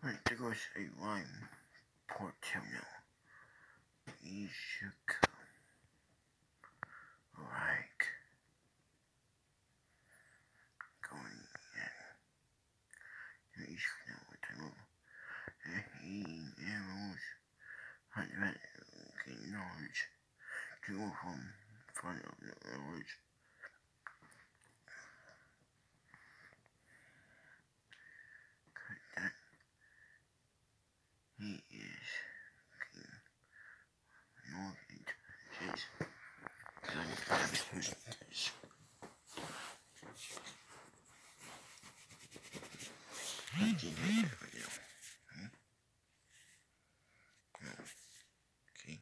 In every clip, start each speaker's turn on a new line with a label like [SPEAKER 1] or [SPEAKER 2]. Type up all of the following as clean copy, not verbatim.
[SPEAKER 1] There goes a rhyme portfolio. You should like going in. You should know what I know. He arrows hundred knowledge to go from front of the knowledge. That he is more intelligence than intelligence. Okay.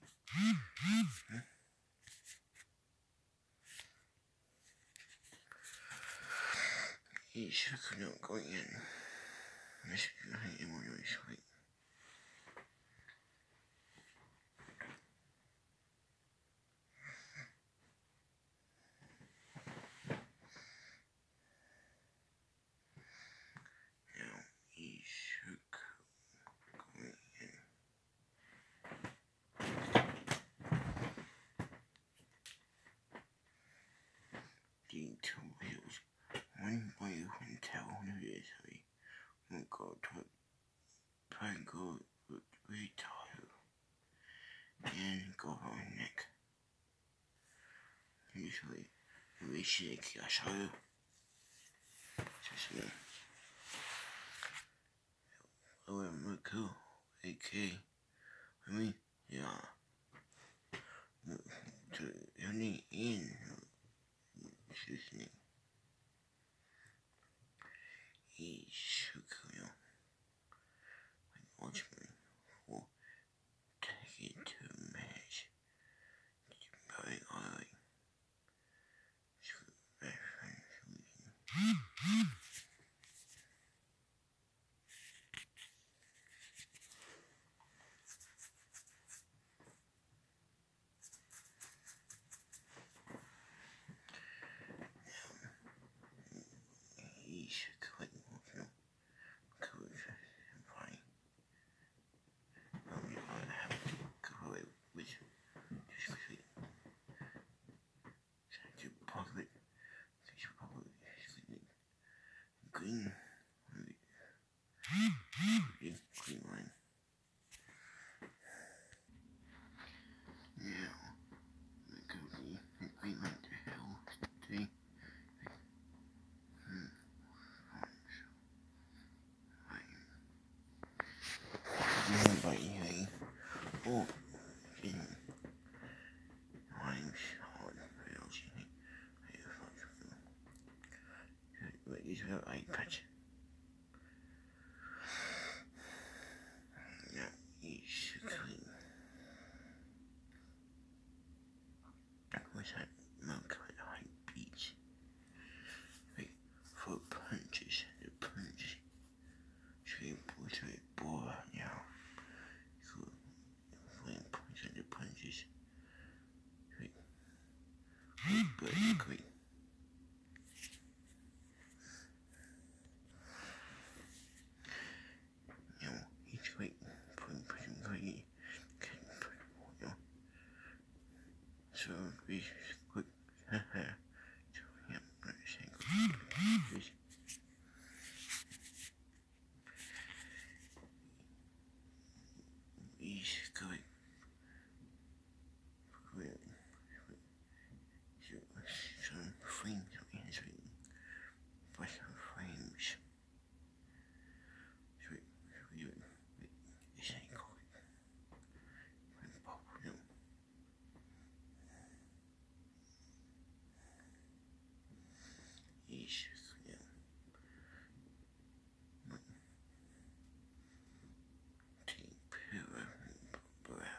[SPEAKER 1] He should not go in. This is really sweet. Now he should go in. The two wheels. One way you can tell who it is. We'll go to go retire and go on neck. Usually we shake your show. Just me. Oh, I'm cool. Okay. I mean, yeah. To only in excuse me. He should go. Watch me. We'll take it to match. Very early. He should click no courage and fine. I have to go away with just quickly. To public green green line. Now we go the green line to hell today. By hearing or in lines on rails, these are eye patch. Now, you should clean. What's that milk at high beach? Wait, for punches, the punch. Should we bore now? So, when punch and the punches. Wait, but quick. Now, each week, putting quick. So, we quick. Haha. So, yeah, let's say quick. He's going. Some frames in his ring. For some frames. So we this ain't good. When pop them. He's yeah. Take pure breath.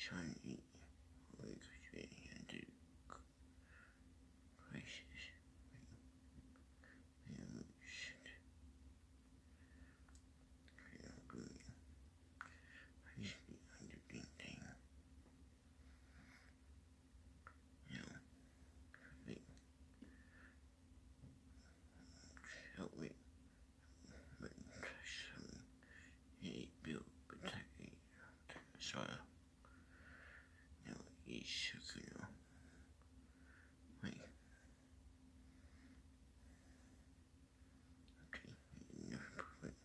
[SPEAKER 1] trying to eat like and do places and shit. Basically underdoing thing. You know, like help me but some he built protect me soil. You know, each sugar, you know. Like okay, never perfect.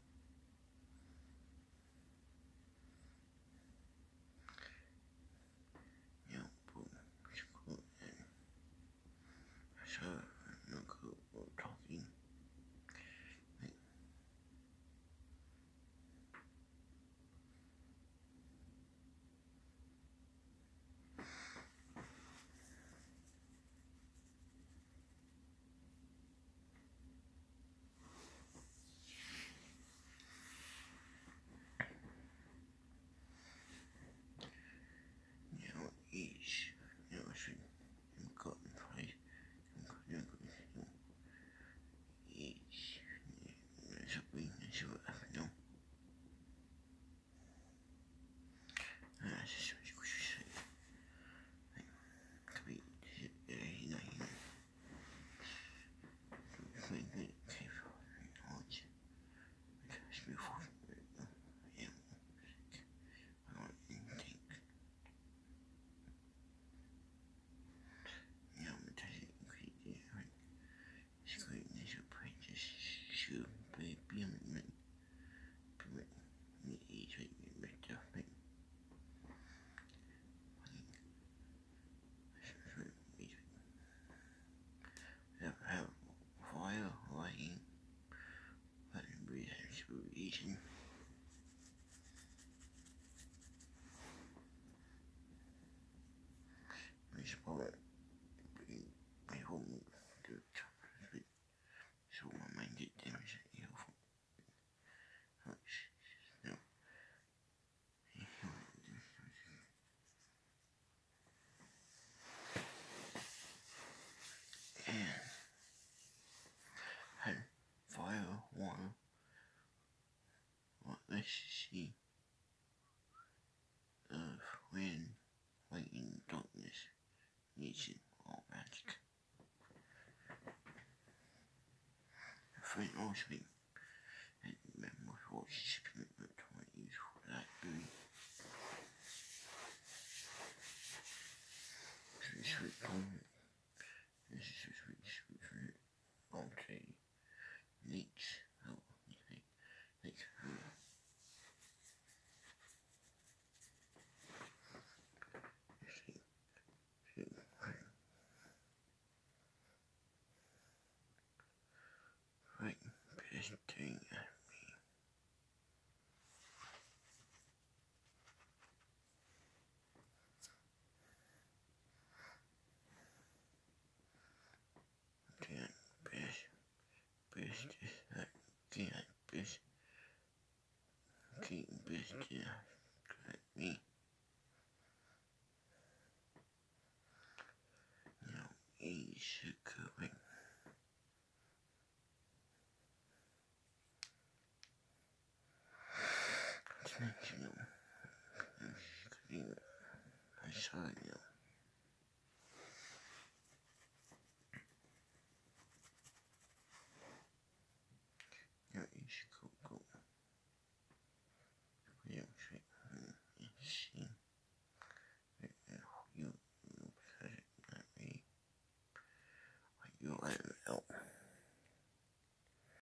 [SPEAKER 1] You know, boom, it's cool and so no cool or talking. Like you know, each you know should got in place and each something that's what I know. That's just what you say. Like could be you know something that came from knowledge. Because before yeah, I don't think you know because screening your practice should be beyond me easily better thing. Have fire lighting but reason respond my home to chocolate so my mind get damaged helpful. No. And fire, water, electricity, earth, wind, light and darkness, nature, all magic. Friend also and remember what commitment to my use for that doing. Sweet comment. This is a sweet fruit. Okay. Neat. Oh, like right, best thing at me. Can't best is that can't best can't best at me. Now each going. Dimensional. I saw you.